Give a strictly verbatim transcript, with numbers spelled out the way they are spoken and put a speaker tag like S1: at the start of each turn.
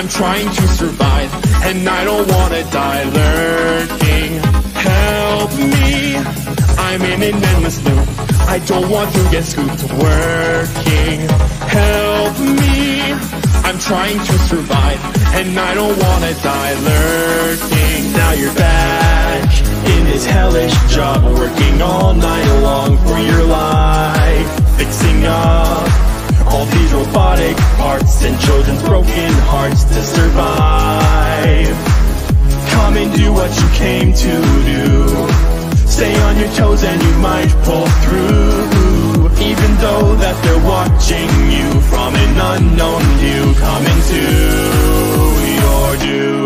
S1: I'm trying to survive, and I don't wanna die lurking. Help me, I'm in an endless loop. I don't want to get scooped working. Help me, I'm trying to survive, and I don't wanna die lurking. Now you're back in this hellish job, working all night long for your life, fixing up all these robotic parts and children's broken hearts to survive. Come and do what you came to do. Stay on your toes and you might pull through, even though that they're watching you from an unknown view. Come into your doom.